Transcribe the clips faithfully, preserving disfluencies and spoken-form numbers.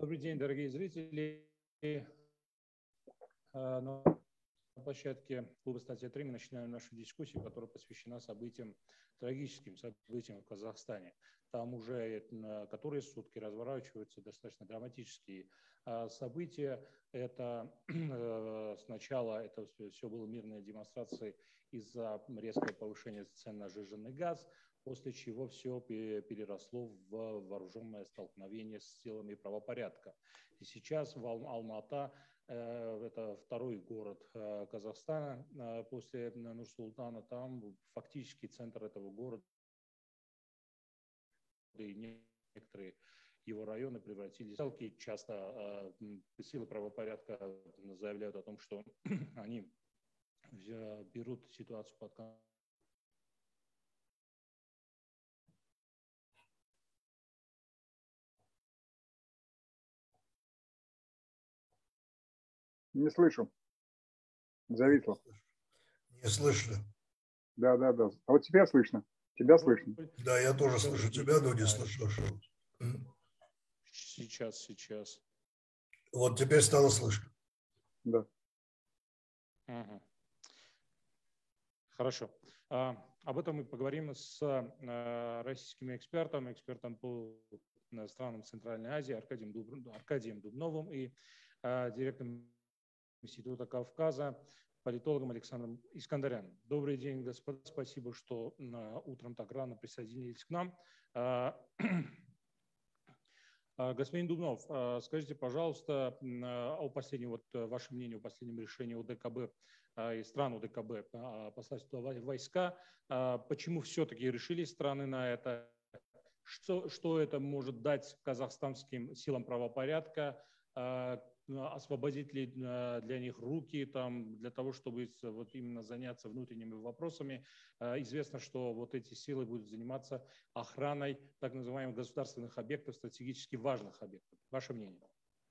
Добрый день, дорогие зрители. На площадке клуба «Статья три» мы начинаем нашу дискуссию, которая посвящена событиям, трагическим событиям в Казахстане. Там уже которые сутки разворачиваются достаточно драматические события. Это сначала это все было мирные демонстрации из-за резкого повышения цен на сжиженный газ, после чего все переросло в вооруженное столкновение с силами правопорядка. И сейчас в Алмата, это второй город Казахстана после Нур-Султана, там фактически центр этого города и некоторые его районы превратились в селки. Часто силы правопорядка заявляют о том, что они берут ситуацию под контроль. Не слышу. Зависло. Не слышно. Да, да, да. А вот тебя слышно. Тебя слышно. Да, я тоже слышу тебя, но не слышу. Сейчас, сейчас. Вот теперь стало слышно. Да. Угу. Хорошо. А, об этом мы поговорим с а, российскими экспертами, экспертом по странам Центральной Азии Аркадием, Дуб... Аркадием Дубновым и а, директором Института Кавказа, политологом Александром Искандаряном. Добрый день, господа. Спасибо, что а, утром так рано присоединились к нам. А, Господин Дубнов, скажите, пожалуйста, о последнем, вот ваше мнение о последнем решении ОДКБ и стран ОДКБ послать туда войска. Почему все-таки решили страны на это? Что, что это может дать казахстанским силам правопорядка? Освободить ли для них руки там, для того, чтобы вот именно заняться внутренними вопросами? Известно, что вот эти силы будут заниматься охраной так называемых государственных объектов, стратегически важных объектов. Ваше мнение?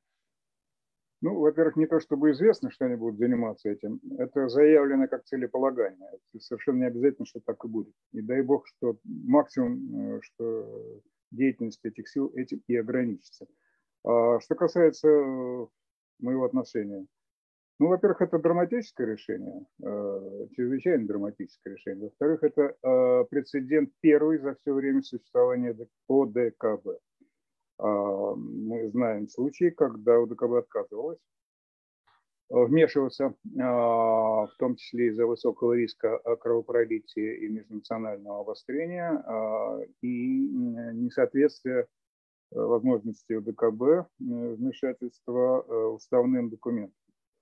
Ну, во-первых, не то чтобы известно, что они будут заниматься этим. Это заявлено как целеполагание. Это совершенно не обязательно, что так и будет. И дай бог, что максимум, что деятельность этих сил этим и ограничится. А что касается моего отношения. Ну, во-первых, это драматическое решение, э, чрезвычайно драматическое решение. Во-вторых, это э, прецедент первый за все время существования ОДКБ. Э, мы знаем случаи, когда ОДКБ отказывалась вмешиваться, э, в том числе из-за высокого риска кровопролития и межнационального обострения, э, и несоответствия возможности ОДКБ вмешательства уставным документам.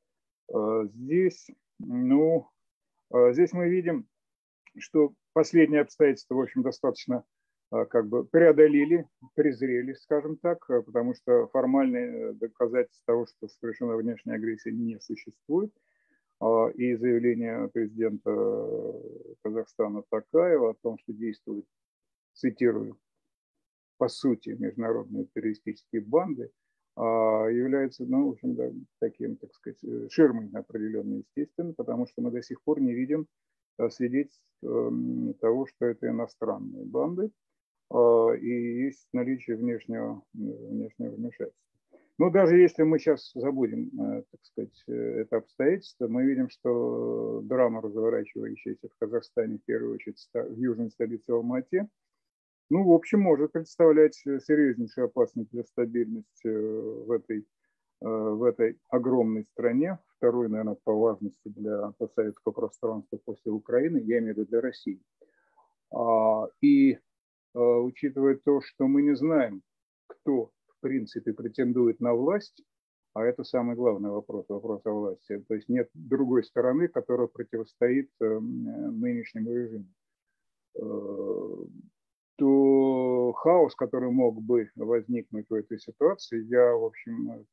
Здесь, ну, здесь мы видим, что последние обстоятельства, в общем, достаточно как бы преодолели, презрели, скажем так, потому что формальные доказательства того, что совершена внешняя агрессия, не существует. И заявление президента Казахстана Токаева о том, что действует, цитирую, по сути, международные террористические банды, является, ну, в общем, да, таким, так сказать, ширмой определенно, естественно, потому что мы до сих пор не видим свидетельств того, что это иностранные банды, и есть наличие внешнего, внешнего вмешательства. Но даже если мы сейчас забудем, так сказать, это обстоятельство, мы видим, что драма, разворачивающаяся в Казахстане, в первую очередь в южной столице Алмате, ну, в общем, может представлять серьезнейшую опасность для стабильности в этой, в этой огромной стране, второй, наверное, по важности для постсоветского пространства после Украины, я имею в виду для России. И учитывая то, что мы не знаем, кто, в принципе, претендует на власть, а это самый главный вопрос, вопрос о власти, то есть нет другой стороны, которая противостоит нынешнему режиму, то хаос, который мог бы возникнуть в этой ситуации, я, в общем,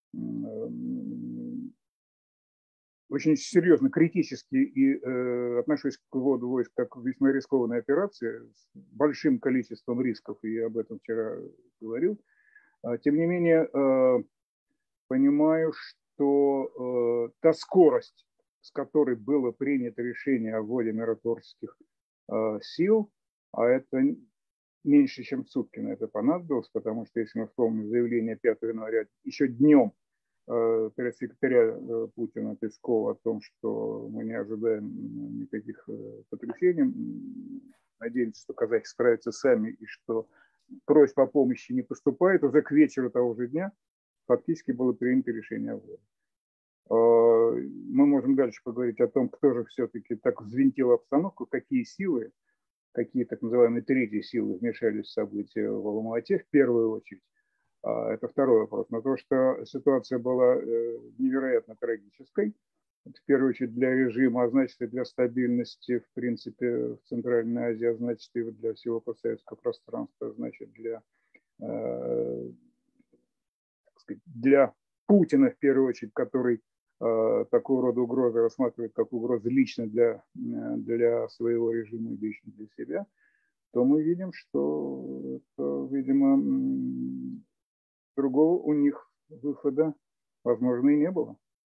очень серьезно, критически и э, отношусь к вводу войск как к весьма рискованной операции с большим количеством рисков, и я об этом вчера говорил. Тем не менее, э, понимаю, что э, та скорость, с которой было принято решение о вводе миротворческих э, сил, а это меньше, чем сутки на это понадобилось, потому что, если мы вспомним заявление пятого января, еще днем пресс-секретаря Путина Пескова о том, что мы не ожидаем никаких потрясений, надеемся, что казахи справятся сами и что просьб о помощи не поступает, уже к вечеру того же дня фактически было принято решение о вводе. Мы можем дальше поговорить о том, кто же все-таки так взвинтил обстановку, какие силы, какие так называемые третьи силы вмешались в события в Алма-Ате в первую очередь. Это второй вопрос. Но то, что ситуация была невероятно трагической, в первую очередь для режима, а значит и для стабильности, в принципе, в Центральной Азии, а значит и для всего постсоветского пространства, а значит для, э, так сказать, для Путина, в первую очередь, который э, такого рода угрозы рассматривает как угрозы лично для, для своего режима и лично для себя, то мы видим, что, это, видимо, другого у них выхода, возможно, и не было.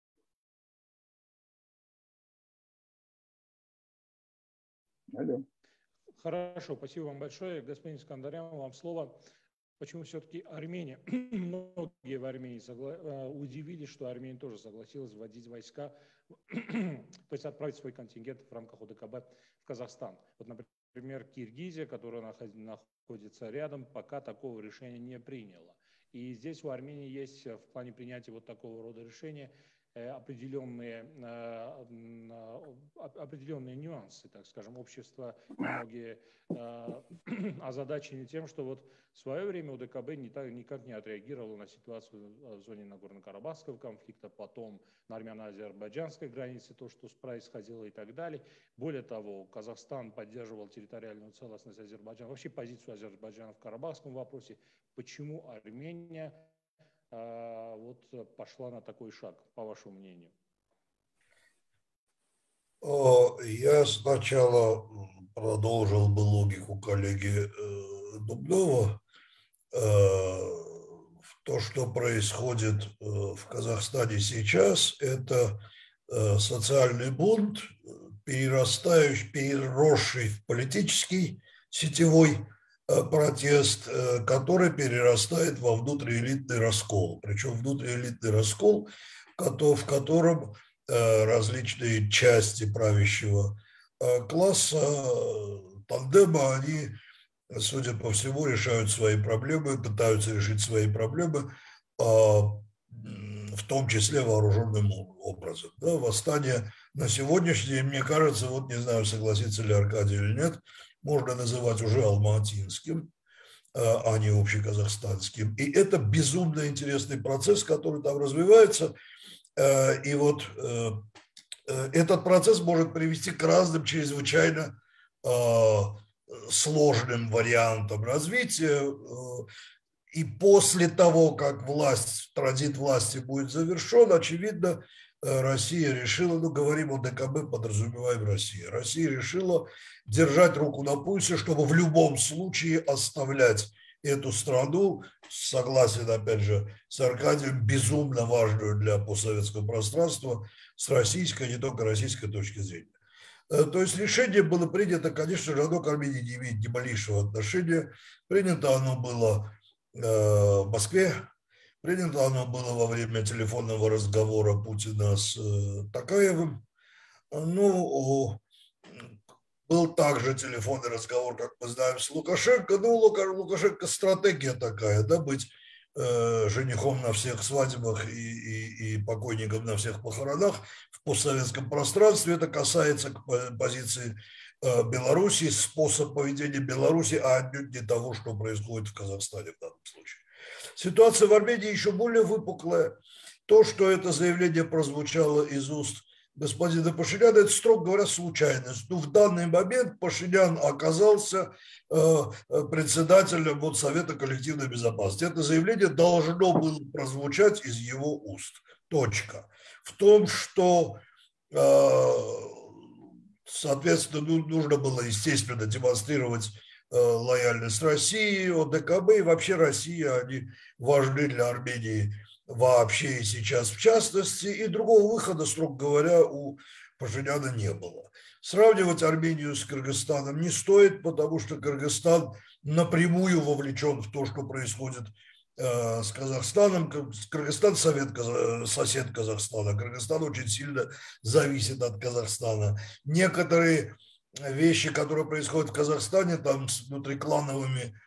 Алло. Хорошо, спасибо вам большое. Господин Искандарян, вам слово. Почему все-таки Армения, многие в Армении согла... удивились, что Армения тоже согласилась вводить войска, то есть отправить свой контингент в рамках ОДКБ в Казахстан. Вот, например, Киргизия, которая находится рядом, пока такого решения не приняла. И здесь у Армении есть в плане принятия вот такого рода решения определенные, определенные нюансы, так скажем. Общество многие озадачены тем, что вот в свое время ОДКБ никак не отреагировало на ситуацию в зоне Нагорно-Карабахского конфликта, потом на армяно-азербайджанской границе, то, что происходило и так далее. Более того, Казахстан поддерживал территориальную целостность Азербайджана, вообще позицию Азербайджана в карабахском вопросе. Почему Армения вот пошла на такой шаг, по вашему мнению? Я сначала продолжил бы логику коллеги Дубнова. То, что происходит в Казахстане сейчас, это социальный бунт, перерастающий, переросший в политический сетевой протест, который перерастает во внутриэлитный раскол. Причем внутриэлитный раскол, в котором различные части правящего класса, тандема, они, судя по всему, решают свои проблемы, пытаются решить свои проблемы, в том числе вооруженным образом. Да, восстание на сегодняшний день, мне кажется, вот не знаю, согласится ли Аркадий или нет, можно называть уже алматинским, а не общеказахстанским. И это безумно интересный процесс, который там развивается. И вот этот процесс может привести к разным чрезвычайно сложным вариантам развития. И после того, как власть, транзит власти будет завершен, очевидно, Россия решила, ну, говорим о ДКБ, подразумеваем Россию. Россия решила держать руку на пульсе, чтобы в любом случае оставлять эту страну, согласен, опять же, с Аркадием, безумно важную для постсоветского пространства, с российской, не только российской точки зрения. То есть решение было принято, конечно же, оно к Армении не имеет ни малейшего отношения. Принято оно было в Москве. Принято оно было во время телефонного разговора Путина с Токаевым. Ну, был также телефонный разговор, как мы знаем, с Лукашенко. Ну, Лукашенко стратегия такая, да, быть э, женихом на всех свадьбах и, и, и покойником на всех похоронах в постсоветском пространстве. Это касается позиции э, Беларуси, способ поведения Беларуси, а отнюдь не того, что происходит в Казахстане в данном случае. Ситуация в Армении еще более выпуклая. То, что это заявление прозвучало из уст господина Пашиняна, это, строго говоря, случайность. Ну, в данный момент Пашинян оказался э, председателем вот, Совета коллективной безопасности. Это заявление должно было прозвучать из его уст. Точка. В том, что, э, соответственно, ну, нужно было, естественно, демонстрировать лояльность России, ОДКБ и вообще Россия, они важны для Армении вообще и сейчас в частности, и другого выхода, строго говоря, у Пашиняна не было. Сравнивать Армению с Кыргызстаном не стоит, потому что Кыргызстан напрямую вовлечен в то, что происходит с Казахстаном. Кыргызстан совет, сосед Казахстана. Кыргызстан очень сильно зависит от Казахстана. Некоторые вещи, которые происходят в Казахстане, там с внутриклановыми,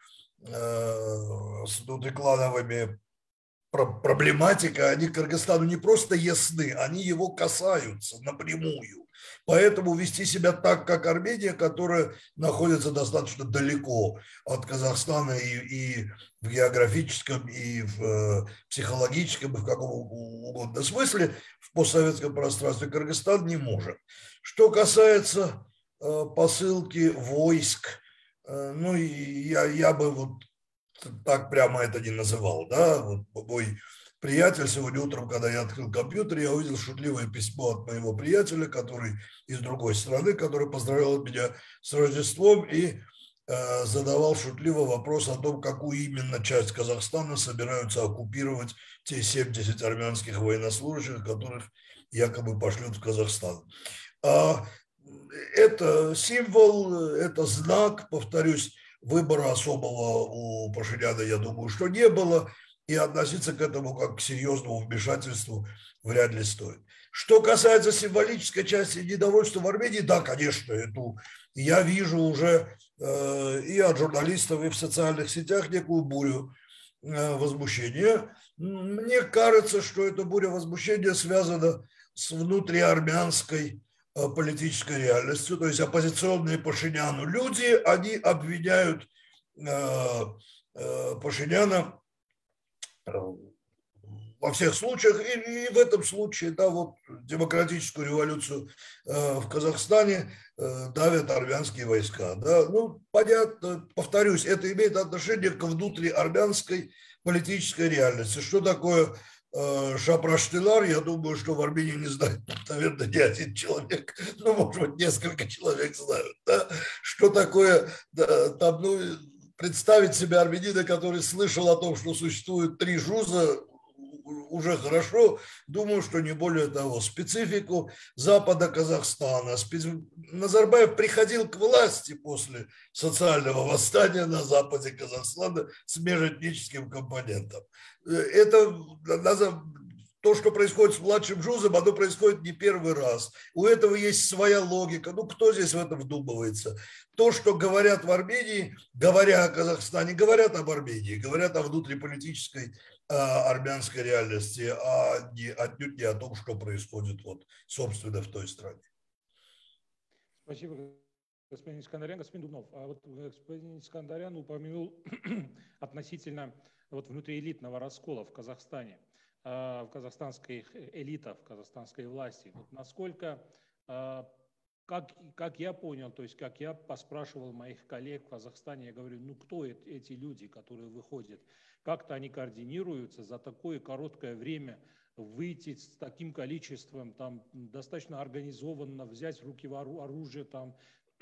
с внутриклановыми проблематика, они Кыргызстану не просто ясны, они его касаются напрямую. Поэтому вести себя так, как Армения, которая находится достаточно далеко от Казахстана и, и в географическом, и в психологическом, и в каком угодно смысле, в постсоветском пространстве Кыргызстан не может. Что касается посылки войск, ну, я, я бы вот так прямо это не называл, да, вот мой приятель сегодня утром, когда я открыл компьютер, я увидел шутливое письмо от моего приятеля, который из другой страны, который поздравлял меня с Рождеством и э, задавал шутливо вопрос о том, какую именно часть Казахстана собираются оккупировать те семьдесят армянских военнослужащих, которых якобы пошлют в Казахстан. А это символ, это знак, повторюсь, выбора особого у Пашиняна, я думаю, что не было, и относиться к этому как к серьезному вмешательству вряд ли стоит. Что касается символической части недовольства в Армении, да, конечно, эту я вижу уже э, и от журналистов, и в социальных сетях некую бурю э, возмущения. Мне кажется, что эта буря возмущения связана с внутриармянской политической реальностью, то есть оппозиционные Пашиняну люди, они обвиняют э, э, Пашиняна во всех случаях, и, и в этом случае, да, вот демократическую революцию э, в Казахстане э, давят армянские войска, да, ну, понятно, повторюсь, это имеет отношение к внутриармянской политической реальности. Что такое Шапраштылар, я думаю, что в Армении не знает, наверное, не один человек, ну, может быть, несколько человек знают, да? Что такое, да, там, ну, представить себе армянина, который слышал о том, что существует три жуза, уже хорошо, думаю, что не более того. Специфику Запада Казахстана. Назарбаев приходил к власти после социального восстания на западе Казахстана с межэтническим компонентом. Это то, что происходит с младшим Жузом, оно происходит не первый раз. У этого есть своя логика. Ну, кто здесь в это вдумывается? То, что говорят в Армении, говоря о Казахстане, говорят об Армении, говорят о внутриполитической а, армянской реальности, а не, отнюдь не о том, что происходит вот, собственно, в той стране. Спасибо, господин Искандарян. Господин Дубнов, а вот господин Искандарян упомянул относительно вот, внутриэлитного раскола в Казахстане, в казахстанской элита, в казахстанской власти. Вот насколько, как, как я понял, то есть как я поспрашивал моих коллег в Казахстане, я говорю, ну кто эти люди, которые выходят, как-то они координируются за такое короткое время, выйти с таким количеством, там, достаточно организованно, взять в руки оружие, там,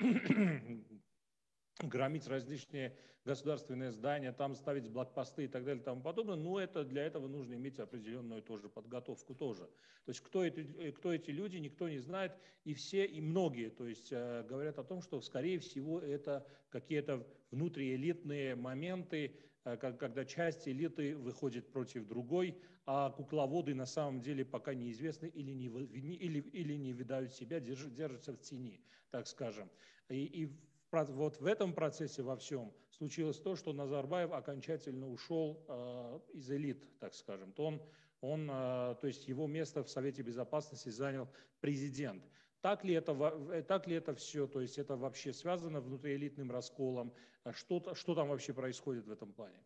громить различные государственные здания, там ставить блокпосты и так далее и тому подобное, но это, для этого нужно иметь определенную тоже подготовку тоже. То есть кто эти, кто эти люди, никто не знает, и все, и многие, то есть э, говорят о том, что скорее всего это какие-то внутриэлитные моменты, э, когда часть элиты выходит против другой, а кукловоды на самом деле пока неизвестны или не, или, или не видают себя, держат, держатся в тени, так скажем. И, и вот в этом процессе во всем случилось то, что Назарбаев окончательно ушел э, из элит, так скажем. То, он, он, э, то есть его место в Совете Безопасности занял президент. Так ли это, так ли это все? То есть это вообще связано внутриэлитным расколом? Что, что там вообще происходит в этом плане?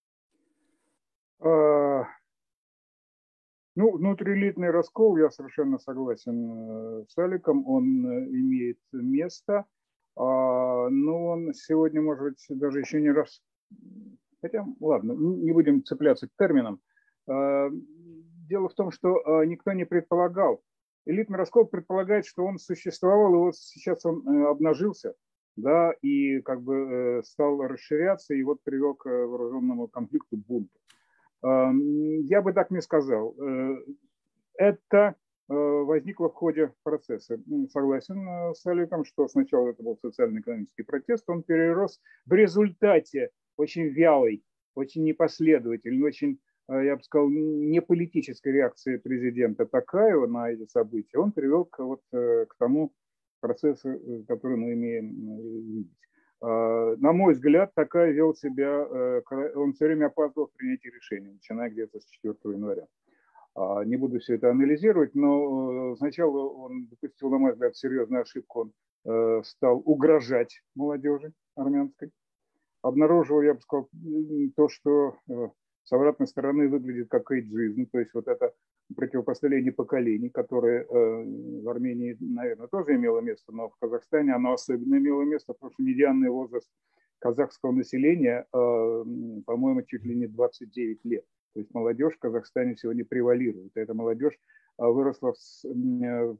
А, ну, внутриэлитный раскол, я совершенно согласен с Аликом, он имеет место. Но он сегодня, может быть, даже еще не раз... Хотя, ладно, не будем цепляться к терминам. Дело в том, что никто не предполагал. Элитный раскол предполагает, что он существовал, и вот сейчас он обнажился, да, и как бы стал расширяться, и вот привел к вооруженному конфликту, бунту. Я бы так не сказал. Это возникло в ходе процесса. Согласен с Аликом, что сначала это был социально-экономический протест, он перерос в результате очень вялой, очень непоследовательной, очень, я бы сказал, не политической реакции президента Токаева на эти события. Он привел к, вот, к тому процессу, который мы имеем видеть. На мой взгляд, Токаев вел себя, он все время опаздывал в принятии решений, начиная где-то с четвёртого января. Не буду все это анализировать, но сначала он допустил, на мой взгляд, серьезную ошибку. Он стал угрожать молодежи армянской. Обнаружил, я бы сказал, то, что с обратной стороны выглядит как эйджизм, то есть вот это противопоставление поколений, которое в Армении, наверное, тоже имело место, но в Казахстане оно особенно имело место, потому что медианный возраст казахского населения, по-моему, чуть ли не двадцать девять лет. То есть молодежь в Казахстане сегодня превалирует. Эта молодежь выросла в,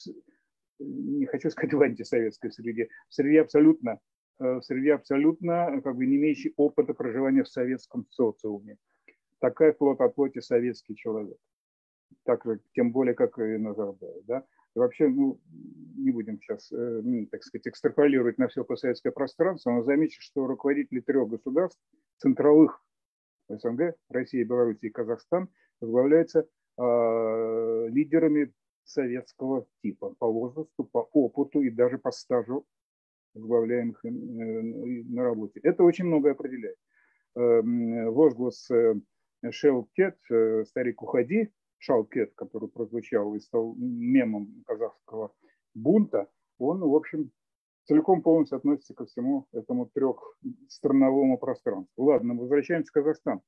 не хочу сказать в антисоветской среде, в среде абсолютно, в среде абсолютно как бы не имеющей опыта проживания в советском социуме. Такая плоть от плоти советский человек. Так же, тем более, как и Назарбаев. Да? И вообще, ну, не будем сейчас, ну, так сказать, экстраполировать на все постсоветское пространство, но замечу, что руководители трех государств, центровых СНГ, Россия, Беларусь и Казахстан, возглавляются э, лидерами советского типа по возрасту, по опыту и даже по стажу возглавляемых э, на работе. Это очень многое определяет. Э, возглас э, «Шелкет», э, «Старик, уходи», «Шалкет», который прозвучал и стал мемом казахского бунта, он, в общем, целиком полностью относится ко всему этому трехстрановому пространству. Ладно, возвращаемся в Казахстан.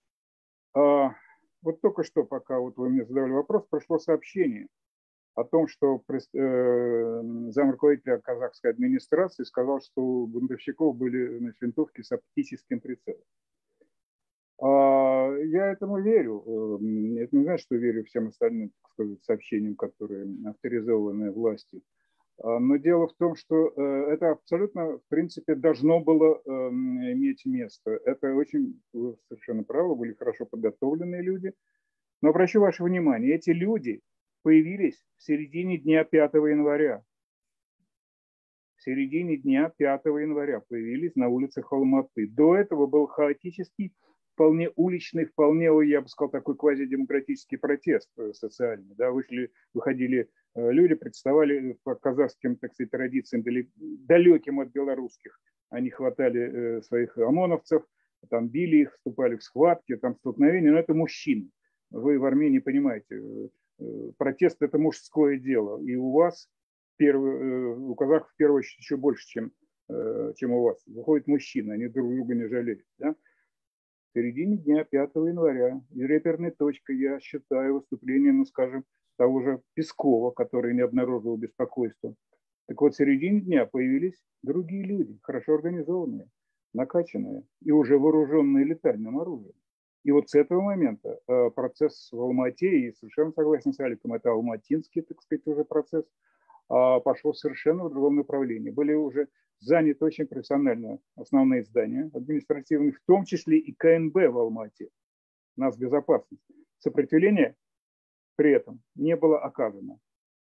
А, вот только что, пока вот вы мне задавали вопрос, пришло сообщение о том, что э, замруководителя казахской администрации сказал, что у бунтовщиков были, значит, винтовки с оптическим прицелом. А, я этому верю. Это не значит, что верю всем остальным, так сказать, сообщениям, которые авторизованы властью. Но дело в том, что это абсолютно, в принципе, должно было иметь место. Это очень, вы совершенно правы, были хорошо подготовленные люди. Но обращу ваше внимание, эти люди появились в середине дня пятого января. В середине дня пятого января появились на улицах Алматы. До этого был хаотический, вполне уличный, вполне, я бы сказал, такой квазидемократический протест социальный. Да, вышли, выходили люди, представали по казахским, так сказать, традициям, далеким от белорусских. Они хватали своих ОМОНовцев, там били их, вступали в схватки, там столкновения, но это мужчины. Вы в Армении понимаете, протест – это мужское дело, и у вас, первый, у казахов в первую очередь еще больше, чем, чем у вас. Выходят мужчины, они друг друга не жалеют. Да? В середине дня пятого января, и реперной точкой, я считаю, выступление, ну, скажем, того же Пескова, который не обнаружил беспокойства. Так вот, в середине дня появились другие люди, хорошо организованные, накачанные и уже вооруженные летальным оружием. И вот с этого момента э, процесс в Алмате, и совершенно согласен с Аликом, это алматинский, так сказать, уже процесс, э, пошел совершенно в другом направлении. Были уже заняты очень профессионально основные здания административные, в том числе и ка эн бэ в Алмате, Нацбезопасность. Сопротивление при этом не было оказано.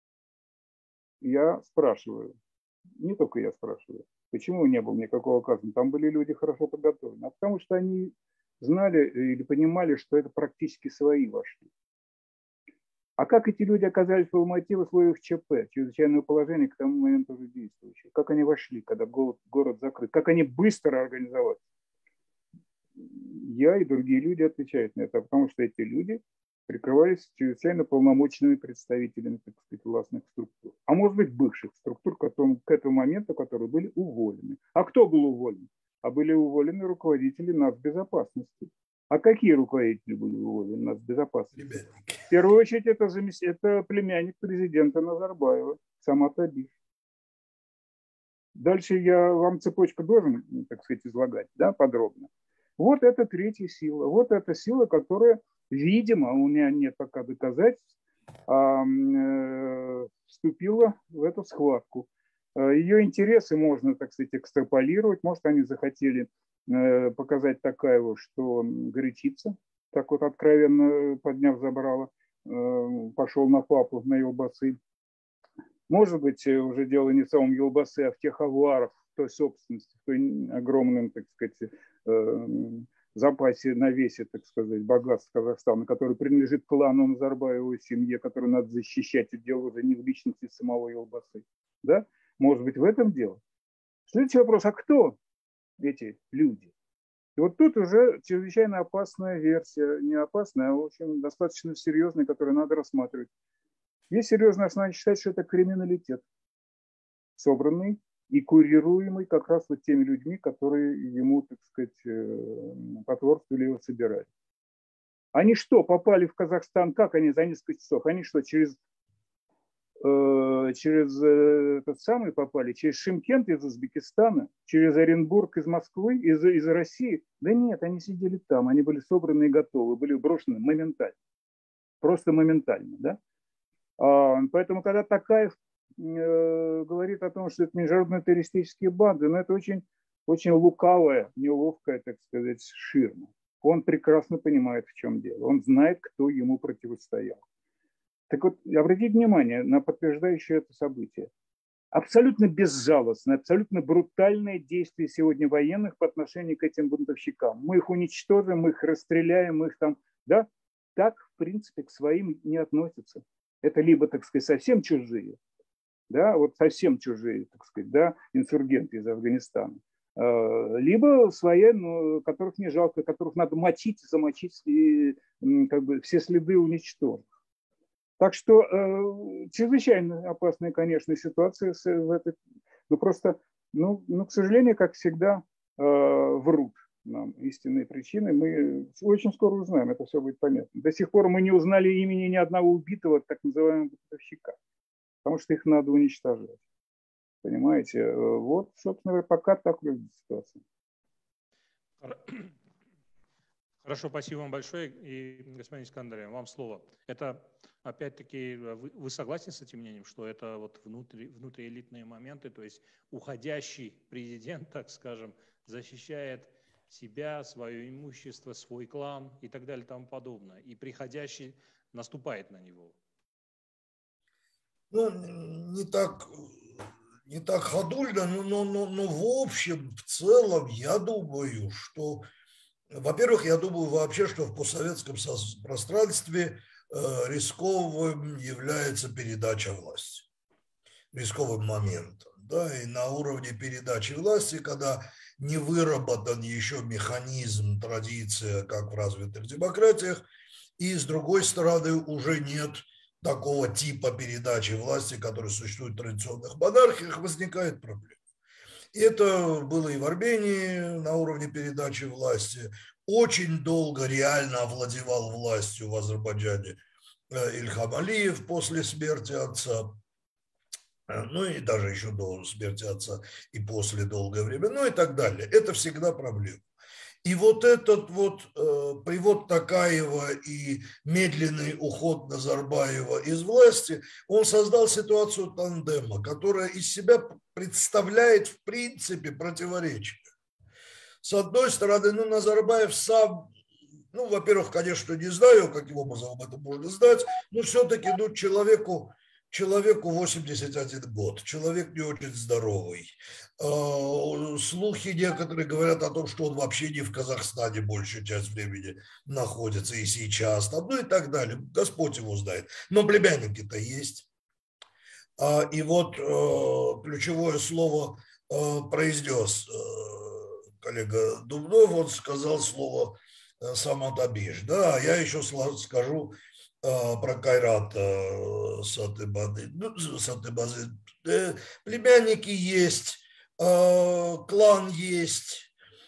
Я спрашиваю, не только я спрашиваю, почему не было никакого оказано? Там были люди хорошо подготовлены. А потому что они знали или понимали, что это практически свои вошли. А как эти люди оказались в Алмате в условиях ЧП, чрезвычайного положения, к тому моменту уже действующего? Как они вошли, когда город, город закрыт? Как они быстро организовались? Я и другие люди отвечают на это, потому что эти люди прикрывались чрезвычайно полномочными представителями, так сказать, властных структур. А может быть, бывших структур, которые, к этому моменту, которые были уволены. А кто был уволен? А были уволены руководители нацбезопасности. А какие руководители были уволены нацбезопасности? В первую очередь, это, это племянник президента Назарбаева, Самат Абиш. Дальше я вам цепочку должен, так сказать, излагать, да, подробно. Вот это третья сила. Вот эта сила, которая, видимо, у меня нет пока доказательств, вступила в эту схватку. Ее интересы можно, так сказать, экстраполировать. Может, они захотели показать Токаеву, что горячится, так вот откровенно подняв забрало. пошел на папу, на елбасы. Может быть, уже дело не в самом елбасы, а в тех авуарах, в той собственности, в той огромном, так сказать, запасе, навесе, так сказать, богатств Казахстана, который принадлежит клану Назарбаевой семье, которую надо защищать, и дело уже не в личности самого елбасы. Да? Может быть, в этом дело. Следующий вопрос, а кто эти люди? И вот тут уже чрезвычайно опасная версия, не опасная, а в общем достаточно серьезная, которую надо рассматривать. Есть серьезное основание считать, что это криминалитет, собранный и курируемый как раз вот теми людьми, которые ему, так сказать, потворствовали, его собирали. Они что, попали в Казахстан, как они за несколько часов? Они что, через, э, через э, этот самый попали, через Шымкент из Узбекистана, через Оренбург из Москвы, из, из России? Да нет, они сидели там, они были собраны и готовы, были брошены моментально, просто моментально, да? А, поэтому, когда Такаев э, говорит о том, что это международные террористические банды, ну, это очень, очень лукавая, неловкая, так сказать, ширма. Он прекрасно понимает, в чем дело. Он знает, кто ему противостоял. Так вот, обратите внимание на подтверждающее это событие. Абсолютно безжалостное, абсолютно брутальное действие сегодня военных по отношению к этим бунтовщикам. Мы их уничтожим, мы их расстреляем, мы их там, да? Так, в принципе, к своим не относятся. Это либо, так сказать, совсем чужие, да, вот совсем чужие, так сказать, да, инсургенты из Афганистана, либо свои, ну, которых не жалко, которых надо мочить, замочить и как бы все следы уничтожить. Так что э, чрезвычайно опасная, конечно, ситуация в этой, ну просто, ну, ну, к сожалению, как всегда, э, врут нам истинные причины. Мы очень скоро узнаем, это все будет понятно. До сих пор мы не узнали имени ни одного убитого, так называемого бунтовщика, потому что их надо уничтожать. Понимаете? Вот, собственно говоря, пока так выглядит ситуация. Хорошо, спасибо вам большое. И, господин Искандарян, вам слово. Это, опять-таки, вы, вы согласны с этим мнением, что это вот внутри, внутриэлитные моменты, то есть уходящий президент, так скажем, защищает себя, свое имущество, свой клан и так далее и тому подобное. И приходящий наступает на него. Ну, не так, не так ходульно, но, но, но, но в общем, в целом, я думаю, что, во-первых, я думаю вообще, что в постсоветском пространстве э, рисковым является передача власти, рисковым моментом. Да, и на уровне передачи власти, когда не выработан еще механизм, традиция, как в развитых демократиях, и с другой стороны уже нет такого типа передачи власти, который существует в традиционных монархиях, возникает проблема. И это было и в Армении на уровне передачи власти. Очень долго реально овладевал властью в Азербайджане Ильхам Алиев после смерти отца. Ну и даже еще до смерти отца и после долгое время, ну и так далее. Это всегда проблема. И вот этот вот э, привод Токаева и медленный уход Назарбаева из власти, он создал ситуацию тандема, которая из себя представляет в принципе противоречие. С одной стороны, ну, Назарбаев сам, ну, во-первых, конечно, не знаю, каким образом об этом можно знать, но все-таки, ну, человеку, Человеку восемьдесят один год, человек не очень здоровый. Слухи некоторые говорят о том, что он вообще не в Казахстане большую часть времени находится и сейчас, там, ну и так далее. Господь его знает. Но племянники-то есть. И вот ключевое слово произнес коллега Дубнов, он сказал слово «самотабиш». Да, я еще скажу про Кайрата Сатыбазы. Ну, Сатыбазы. Племянники есть, клан есть.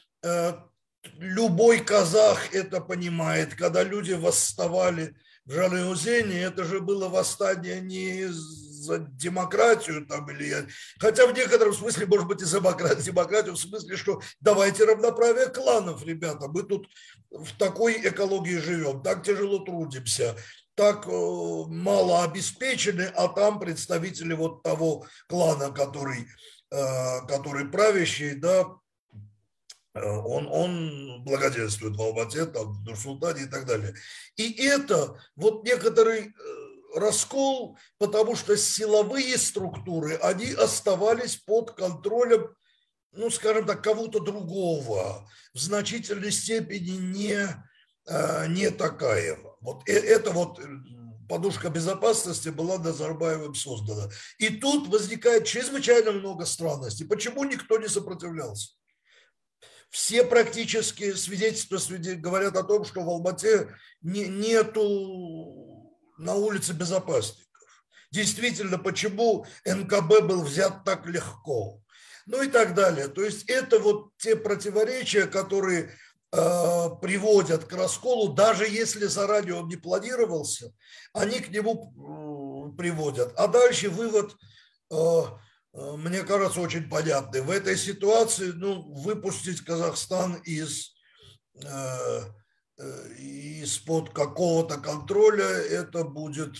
Любой казах это понимает. Когда люди восставали в Жанеузене, это же было восстание не за демократию там, или... Хотя в некотором смысле, может быть, и за демократию, в смысле, что давайте равноправие кланов, ребята. Мы тут в такой экологии живем, так тяжело трудимся, так мало обеспечены, а там представители вот того клана, который, который правящий, да, Он, он благоденствует в Алмате, там, в Нур-Султане и так далее. И это вот некоторый раскол, потому что силовые структуры, они оставались под контролем, ну, скажем так, кого-то другого, в значительной степени не, не Токаева. Вот это вот подушка безопасности была Назарбаевым создана. И тут возникает чрезвычайно много странностей. Почему никто не сопротивлялся? Все практически свидетельства говорят о том, что в Алмате не, нету на улице безопасников. Действительно, почему эн ка бэ был взят так легко? Ну и так далее. То есть это вот те противоречия, которые э, приводят к расколу, даже если заранее он не планировался, они к нему э, приводят. А дальше вывод... Э, мне кажется, очень понятный. В этой ситуации, ну, выпустить Казахстан из, э, из-под какого-то контроля, это будет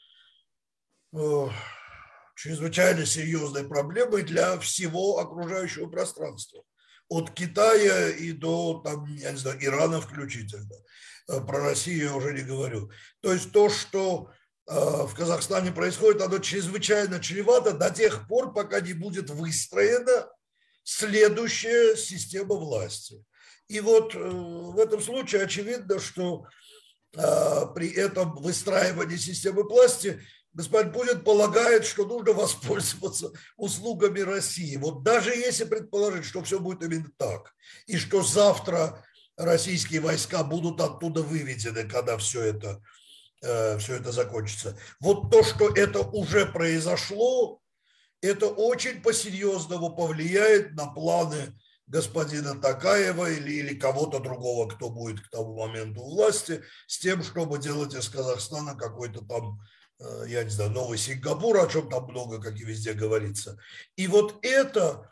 э, чрезвычайно серьезной проблемой для всего окружающего пространства. От Китая и до, там, я не знаю, Ирана включительно. Про Россию я уже не говорю. То есть то, что в Казахстане происходит, оно чрезвычайно чревато до тех пор, пока не будет выстроена следующая система власти. И вот в этом случае очевидно, что при этом выстраивании системы власти господин Путин полагает, что нужно воспользоваться услугами России. Вот даже если предположить, что все будет именно так, и что завтра российские войска будут оттуда выведены, когда все это все это закончится. Вот то, что это уже произошло, это очень по-серьезному повлияет на планы господина Токаева или, или кого-то другого, кто будет к тому моменту у власти, с тем, чтобы делать из Казахстана какой-то там, я не знаю, новый Сингапур, о чем там много, как и везде говорится. И вот это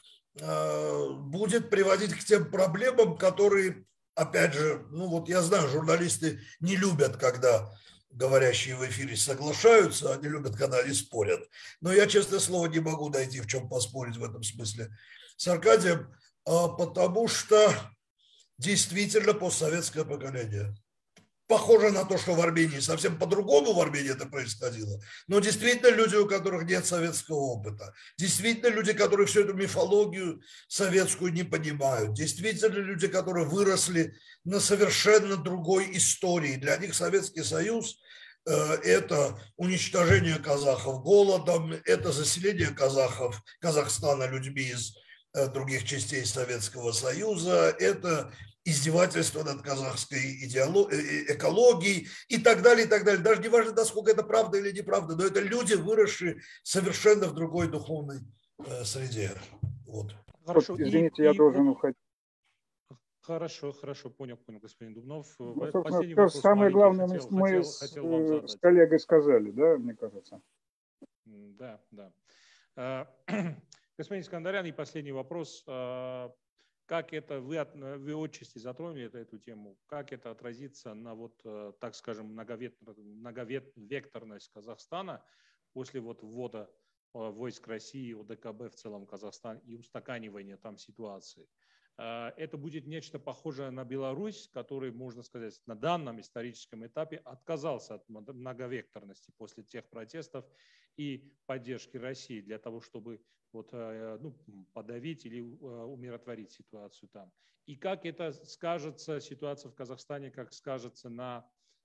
будет приводить к тем проблемам, которые, опять же, ну вот я знаю, журналисты не любят, когда говорящие в эфире соглашаются, они любят, когда они спорят. Но я, честное слово, не могу найти, в чем поспорить в этом смысле с Аркадием, потому что действительно постсоветское поколение. Похоже на то, что в Армении совсем по-другому в Армении это происходило. Но действительно люди, у которых нет советского опыта. Действительно люди, которые всю эту мифологию советскую не понимают. Действительно люди, которые выросли на совершенно другой истории. Для них Советский Союз – это уничтожение казахов голодом, это заселение казахов, Казахстана людьми из других частей Советского Союза, это издевательство над казахской экологией и так далее, и так далее. Даже не важно, насколько это правда или неправда, но это люди, выросшие совершенно в другой духовной среде. Вот. Хорошо. Вот, извините, и, я и... должен уходить. Хорошо, хорошо, понял, понял, господин Дубнов. Ну, вопрос, самое главное, хотел, мы хотел, с, хотел с коллегой сказали, да, мне кажется? Да, да. Господин Искандарян, и последний вопрос. Как это, вы, вы отчасти затронули эту, эту тему, как это отразится на, вот, так скажем, многовекторность Казахстана после вот ввода войск России, о дэ ка бэ в целом Казахстан и устаканивания там ситуации? Это будет нечто похожее на Беларусь, который, можно сказать, на данном историческом этапе отказался от многовекторности после тех протестов и поддержки России для того, чтобы вот, ну, подавить или умиротворить ситуацию там. И как это скажется, ситуация в Казахстане, как скажется на...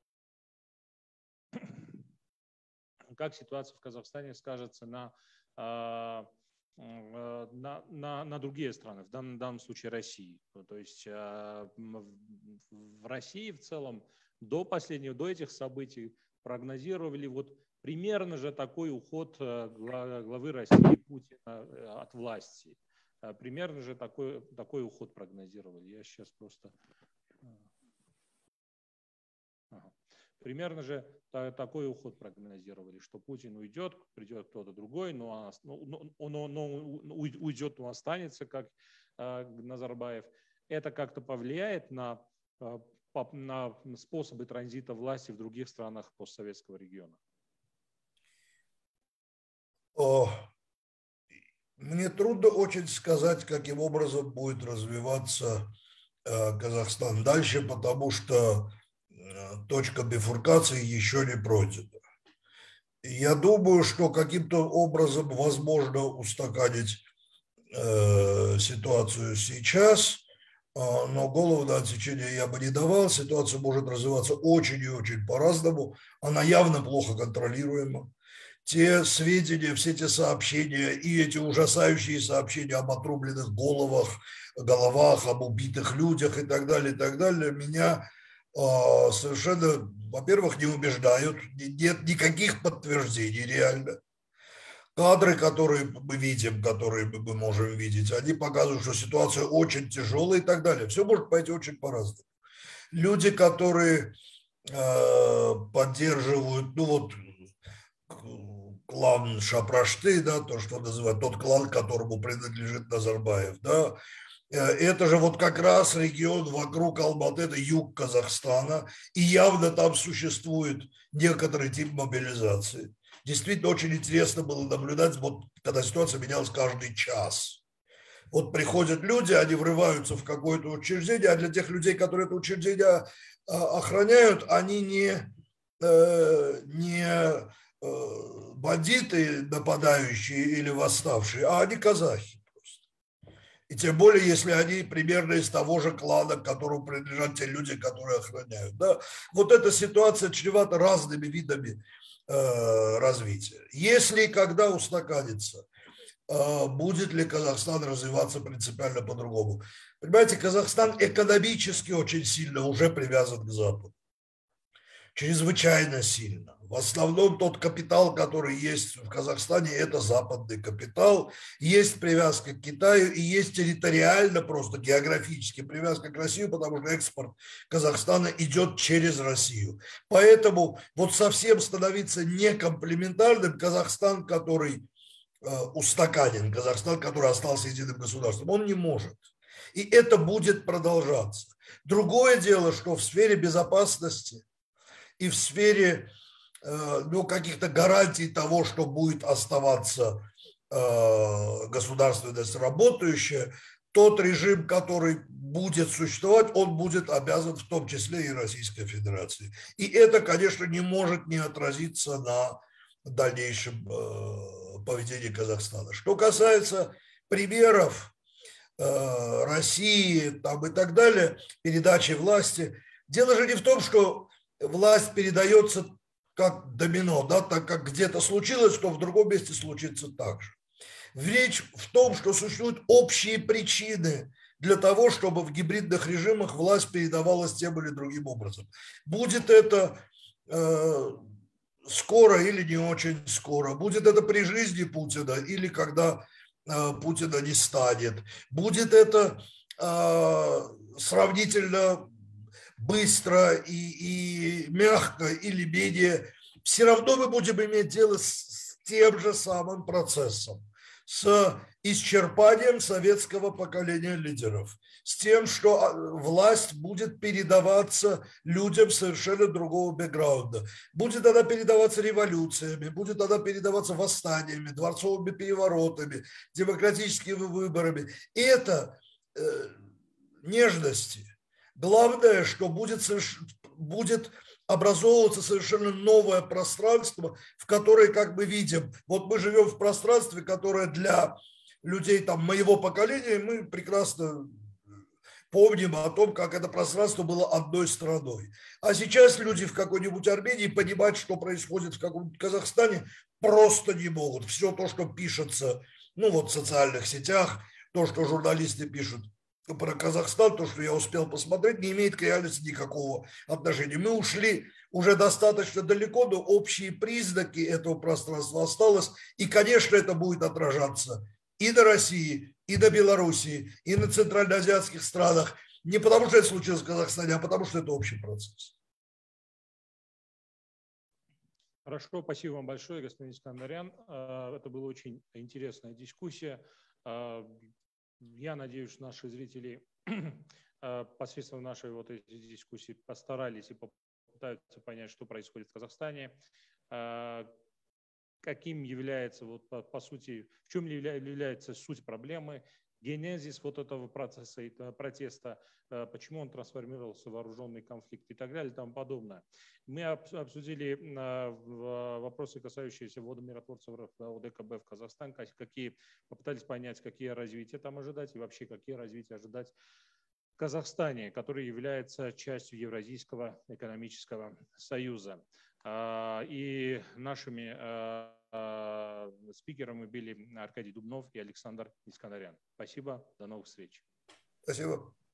Как ситуация в Казахстане скажется на... На, на, на другие страны, в данном, в данном случае России. То есть в России в целом до последнего, до этих событий прогнозировали вот примерно же такой уход главы России Путина от власти. Примерно же такой, такой уход прогнозировали. Я сейчас просто... Ага. Примерно же такой уход прогнозировали, что Путин уйдет, придет кто-то другой, но он, он, он уйдет, но останется, как Назарбаев. Это как-то повлияет на, на способы транзита власти в других странах постсоветского региона? О, мне трудно очень сказать, каким образом будет развиваться Казахстан дальше, потому что точка бифуркации еще не пройдена. Я думаю, что каким-то образом возможно устаканить э, ситуацию сейчас, э, но голову на отсечение я бы не давал. Ситуация может развиваться очень и очень по-разному. Она явно плохо контролируема. Те сведения, все те сообщения и эти ужасающие сообщения об отрубленных головах, головах, об убитых людях и так далее, и так далее, меня э, совершенно, во-первых, не убеждают. Нет никаких подтверждений реально. Кадры, которые мы видим, которые мы можем видеть, они показывают, что ситуация очень тяжелая и так далее. Все может пойти очень по-разному. Люди, которые э, поддерживают, ну вот, клан Шапрашты, да, то, что называют, тот клан, которому принадлежит Назарбаев, да, это же вот как раз регион вокруг Алматы, это юг Казахстана, и явно там существует некоторый тип мобилизации. Действительно очень интересно было наблюдать, вот когда ситуация менялась каждый час. Вот приходят люди, они врываются в какое-то учреждение, а для тех людей, которые это учреждение охраняют, они не, не бандиты нападающие или восставшие, а они казахи. И тем более, если они примерно из того же клана, к которому принадлежат те люди, которые охраняют. Да? Вот эта ситуация чревата разными видами э, развития. Если и когда устаканится, э, будет ли Казахстан развиваться принципиально по-другому? Понимаете, Казахстан экономически очень сильно уже привязан к Западу. Чрезвычайно сильно. В основном тот капитал, который есть в Казахстане, это западный капитал. Есть привязка к Китаю и есть территориально, просто географически привязка к России, потому что экспорт Казахстана идет через Россию. Поэтому вот совсем становиться некомплементарным Казахстан, который э, устаканен, Казахстан, который остался единым государством, он не может. И это будет продолжаться. Другое дело, что в сфере безопасности и в сфере ну, каких-то гарантий того, что будет оставаться э, государственность работающая, тот режим, который будет существовать, он будет обязан в том числе и Российской Федерации. И это, конечно, не может не отразиться на дальнейшем э, поведении Казахстана. Что касается примеров э, России там, и так далее, передачи власти, дело же не в том, что власть передается как домино, да, так как где-то случилось, то в другом месте случится так же. Речь в том, что существуют общие причины для того, чтобы в гибридных режимах власть передавалась тем или другим образом. Будет это э, скоро или не очень скоро, будет это при жизни Путина или когда э, Путина не станет, будет это э, сравнительно быстро и, и мягко или менее, все равно мы будем иметь дело с тем же самым процессом, с исчерпанием советского поколения лидеров, с тем, что власть будет передаваться людям совершенно другого бэкграунда. Будет она передаваться революциями, будет она передаваться восстаниями, дворцовыми переворотами, демократическими выборами. И это э, нежности. Главное, что будет, будет образовываться совершенно новое пространство, в которое, как мы видим, вот мы живем в пространстве, которое для людей там, моего поколения, мы прекрасно помним о том, как это пространство было одной страной. А сейчас люди в какой-нибудь Армении понимать, что происходит в каком-нибудь Казахстане, просто не могут. Все то, что пишется ну, вот, в социальных сетях, то, что журналисты пишут про Казахстан, то, что я успел посмотреть, не имеет к реальности никакого отношения. Мы ушли уже достаточно далеко, но общие признаки этого пространства осталось. И, конечно, это будет отражаться и на России, и на Белоруссии, и на центральноазиатских странах. Не потому, что это случилось в Казахстане, а потому, что это общий процесс. Хорошо, спасибо вам большое, господин Искандарян. Это была очень интересная дискуссия. Я надеюсь, наши зрители посредством нашей вот этой дискуссии постарались и попытаются понять, что происходит в Казахстане, каким является, вот, по, по сути, в чем является суть проблемы генезис вот этого процесса, этого протеста, почему он трансформировался в вооруженный конфликт и так далее и тому подобное. Мы обсудили вопросы, касающиеся ввода миротворцев ОДКБ в Казахстан, какие, попытались понять, какие развития там ожидать и вообще какие развития ожидать в Казахстане, который является частью Евразийского экономического союза. И нашими спикерами были Аркадий Дубнов и Александр Искандарян. Спасибо, до новых встреч. Спасибо.